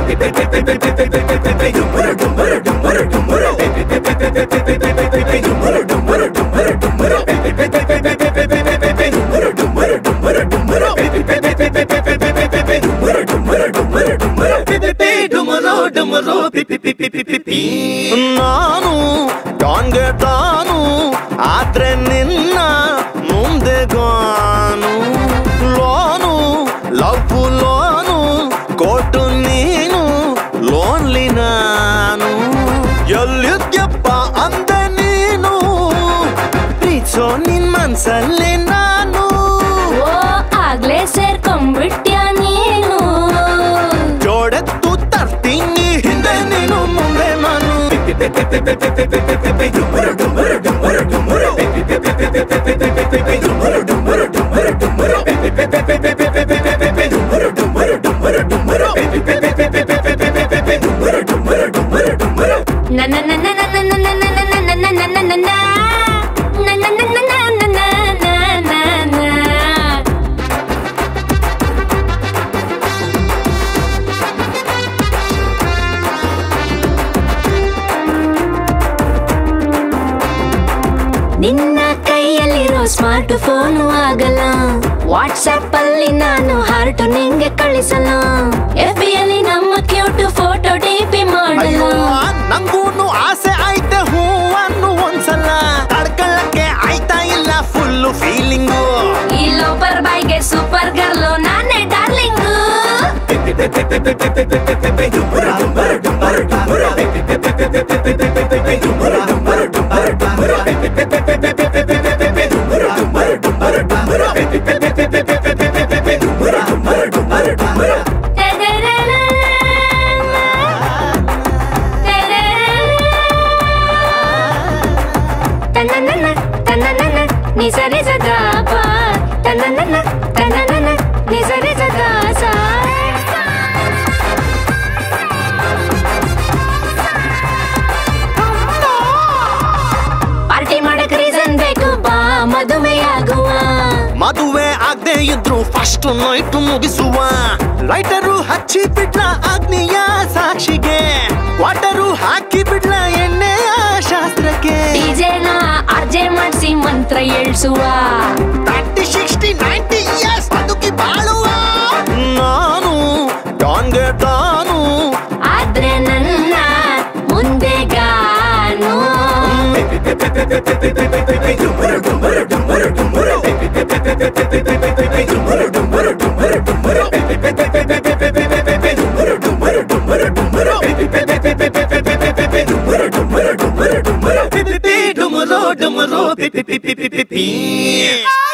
ನಾನು ಡಾನ್ಗೆ ತಾನು ಆದ್ರೆ ನಿನ್ನ ಮುಂದೆ ಗಾನು ಲೋನು ಲವ್ ಲೋನು ಕೊಟ್ಟು ನೀನು ಲೋನ್ಲಿ ನಾನು ಎಲ್ಲಿದ್ಯಪ್ಪ ಅಂದೆ ನೀನು ಪ್ರೀತಿಸೋ ನಿನ್ ಮನ್ಸಲ್ಲಿ ನಾನು ಆಗ್ಲೇ ಸೇರ್ಕೊಂಡ್ಬಿಟ್ಯಾ ನೀನು ಜೋಡೆತ್ತು ತರ್ತೀನಿ ಹಿಂದೆ ನೀನು ಮುಂದೆ ನಾನು ನಿನ್ನ ಕೈಯಲ್ಲಿರೋ ಸ್ಮಾರ್ಟ್ ಫೋನು ಆಗಲ್ಲ ವಾಟ್ಸ್ಆಪ್ ಅಲ್ಲಿ ನಾನು ಹಾರ್ಟ್ ನಿಂಗೆ ಕಳಿಸಲ್ಲ FB ಅಲ್ಲಿ ನಮ್ಮ ಕ್ಯೂಟ್ ಫೋಟೋ ಡಿಪಿ ಮಾಡಲ್ಲ ನಂಗೂನು ಆಸೆ ಆಯ್ತೆ ಹೂವನ್ನು ಒಂದ್ಸಲ ತಡ್ಕೊಳ್ಳಕ್ಕೆ ಆಯ್ತಾ ಇಲ್ಲ ಫುಲ್ಲು ಫೀಲಿಂಗು ಈ ಲೋಪರ್ ಬಾಯ್ಗೆ ಸೂಪರ್ ಗರ್ಲು ನಾನೇ darling ni sa ni sa da pa ta na na na ni sa ni sa da sa party ಮಾಡಕ್ ರೀಸನ್ ಬೇಕು ಬಾ ಮದುವೆ ಆಗುವ ಮದುವೆ ಆಗದೆ ಇದ್ರು ಫಸ್ಟ್ ನೈಟ್ ಮುಗಿಸುವ ಲೈಟರು ಹಚ್ಚಿ ಬಿಡ್ಲ ಅಗ್ನಿಯ ಸಾಕ್ಷಿಗೆ ವಾಟರು ಹಾಕಿ ಬಿಡ್ಲ ಎಣ್ಣೆಯ ಶಾಸ್ತ್ರಕ್ಕೆ ಡಿಜೆನ ಅರ್ಜೆ ಮಾಡಿಸಿ ಮಂತ್ರ ಹೇಳ್ಸುವ 30 60 90 ಇಯರ್ಸ್ ಬದುಕಿ ಬಾಳುವ ನಾನು ಡಾನ್ಗೆ ತಾನು ಆದ್ರೆ ನನ್ನ ಮುಂದೆ ಗಾನು Dumaro, dumaro,